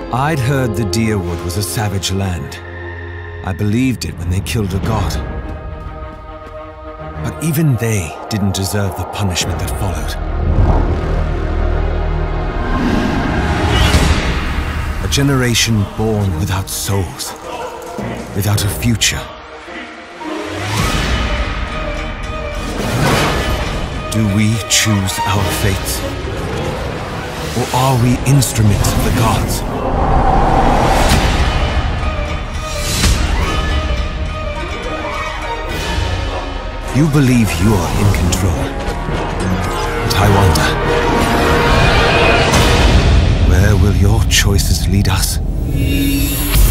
I'd heard the Deerwood was a savage land. I believed it when they killed a god. But even they didn't deserve the punishment that followed. A generation born without souls, without a future. Do we choose our fates? Or are we instruments of the gods? You believe you're in control. But I wonder, where will your choices lead us?